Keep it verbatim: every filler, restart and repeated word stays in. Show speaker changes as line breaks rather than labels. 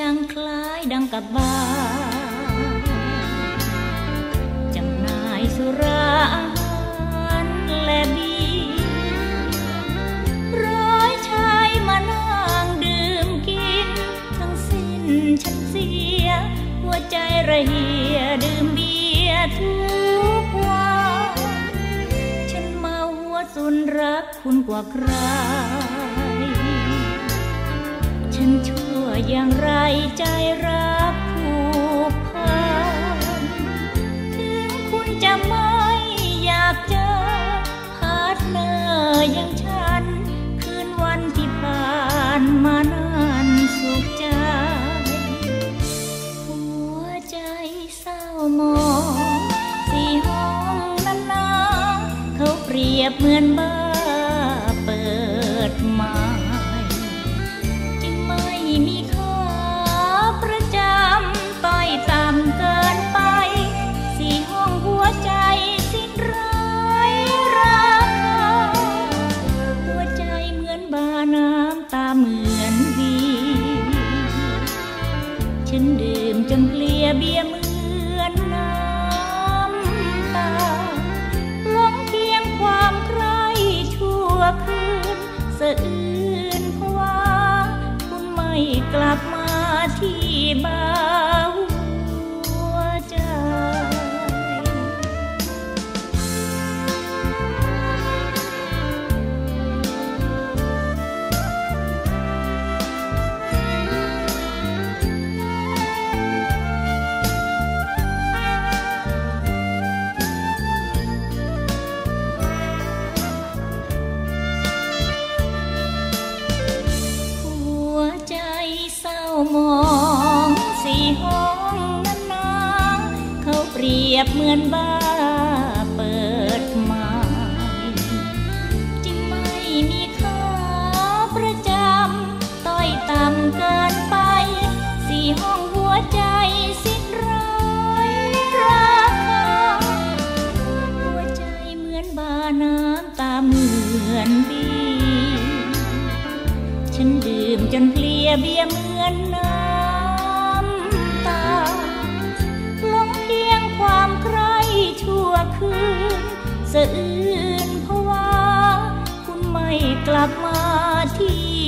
างคล้ายดังกับบ้าจำหน่ายสุราอาหารและเบียร์ร้อยชายมานั่งดื่มกินทั้งสิ้นฉันเสียหัวใจระเหียดื่มเบียร์ทุกวันฉันเมาหัวสุนรักคุณกว่าใครฉันชั่วอย่างไรใจรักผูกพันถึงคุณจะไม่อยากเจอพาร์ทเนอร์อย่างฉันคืนวันที่ผ่านมานั้นสุขใจหัวใจเศร้าหมองสี่ห้องนั้นนาเขาเปรียบเหมือนบ้าเปิดมามีค่าประจำต้อยต่ำเกินไปสี่ห้องหัวใจสิ้นไร้ราคาหัวใจเหมือนบาน้ำตาเหมือนวีฉันดื่มจนเพลียเบียเหมือนน้ำตาหลงเพียงความใคร่ชั่วคืนสะอื้นภาวะกลับมาที่บ้านหัวใจมองสี่ห้องนั้นนาเขาเปรียบเหมือนบ้าเปิดไม้จึงไม่มีค่าประจำต้อยต่ำเกินไปสี่ห้องหัวใจสิ้นไร้ราคาหัวใจเหมือนบาน้ำตาเหมือนบีฉันดื่มจนเพลียเบียเหมือนน้ำตาหลงเพียงความใคร่ชั่วคืนสะอื้นภาวะคุณไม่กลับมาที่